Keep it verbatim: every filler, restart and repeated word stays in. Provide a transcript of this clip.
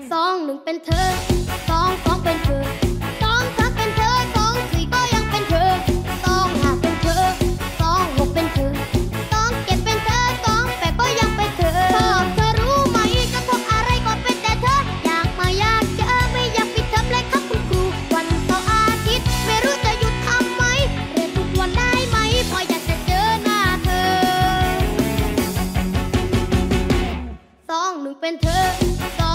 สองหนึ่งเป็นเธอสองสองเป็นเธอสองสามเป็นเธอสองสี่ก็ยังเป็นเธอสองห้าเป็นเธอสองหกเป็นเธอสองเจ็ดเป็นเธอสองแปดก็ยังเป็นเธอชอบเธอรู้ไหมจะทำอะไรก็เป็นแต่เธออยากมาอยากเจอไม่อยากปิดเทอมเลยครับคุณครูวันเสาร์อาทิตย์ไม่รู้จะหยุดทำไหมเรียนทุกวันได้ไหมพออยากจะเจอหน้าเธอสองหนึ่งเป็นเธอ